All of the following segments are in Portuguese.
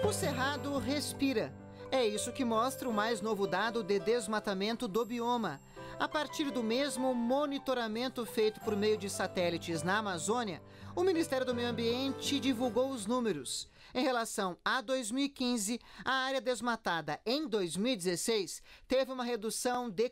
O Cerrado respira. É isso que mostra o mais novo dado de desmatamento do bioma. A partir do mesmo monitoramento feito por meio de satélites na Amazônia, o Ministério do Meio Ambiente divulgou os números. Em relação a 2015, a área desmatada em 2016 teve uma redução de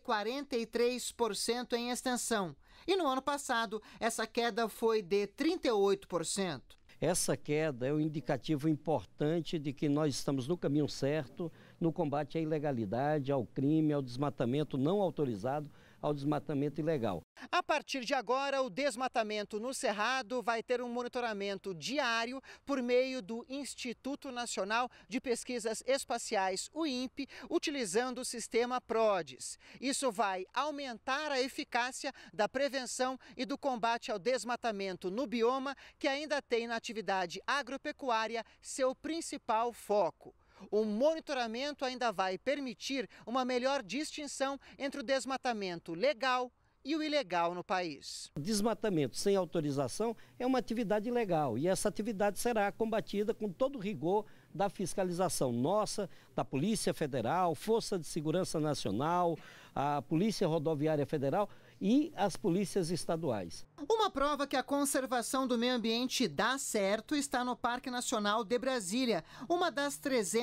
43% em extensão. E no ano passado, essa queda foi de 38%. Essa queda é um indicativo importante de que nós estamos no caminho certo no combate à ilegalidade, ao crime, ao desmatamento não autorizado, ao desmatamento ilegal. A partir de agora, o desmatamento no Cerrado vai ter um monitoramento diário por meio do Instituto Nacional de Pesquisas Espaciais, o INPE, utilizando o sistema PRODES. Isso vai aumentar a eficácia da prevenção e do combate ao desmatamento no bioma, que ainda tem na atividade agropecuária seu principal foco. O monitoramento ainda vai permitir uma melhor distinção entre o desmatamento legal e o ilegal no país. Desmatamento sem autorização é uma atividade ilegal e essa atividade será combatida com todo o rigor da fiscalização nossa, da Polícia Federal, Força de Segurança Nacional, a Polícia Rodoviária Federal e as polícias estaduais. Uma prova que a conservação do meio ambiente dá certo está no Parque Nacional de Brasília, uma das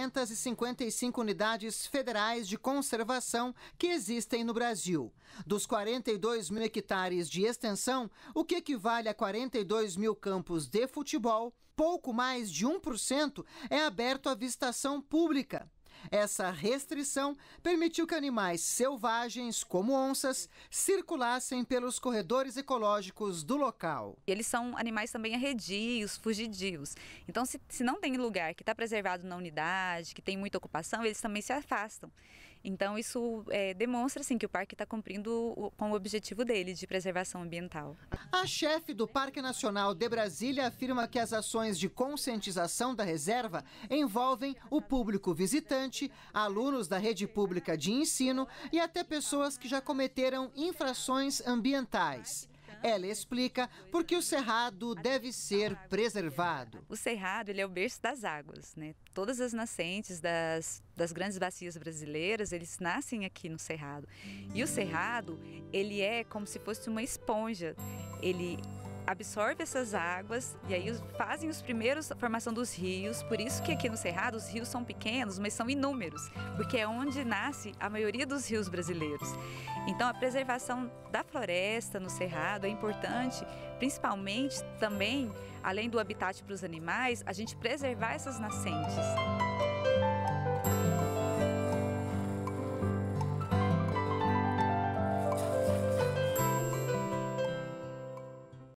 355 unidades federais de conservação que existem no Brasil. Dos 42 mil hectares de extensão, o que equivale a 42 mil campos de futebol, pouco mais de 1% é aberto à visitação pública. Essa restrição permitiu que animais selvagens, como onças, circulassem pelos corredores ecológicos do local. Eles são animais também arredios, fugidios. Então, se não tem lugar que está preservado na unidade, que tem muita ocupação, eles também se afastam. Então, isso demonstra assim, que o parque está cumprindo com o objetivo dele de preservação ambiental. A chefe do Parque Nacional de Brasília afirma que as ações de conscientização da reserva envolvem o público visitante, alunos da rede pública de ensino e até pessoas que já cometeram infrações ambientais. Ela explica por que o Cerrado deve ser preservado. O Cerrado ele é o berço das águas, né? Todas as nascentes das grandes bacias brasileiras, eles nascem aqui no Cerrado. E o Cerrado, ele é como se fosse uma esponja. Ele absorve essas águas e aí fazem os primeiros a formação dos rios. Por isso que aqui no Cerrado os rios são pequenos, mas são inúmeros, porque é onde nasce a maioria dos rios brasileiros. Então a preservação da floresta no Cerrado é importante, principalmente também, além do habitat para os animais, a gente preservar essas nascentes.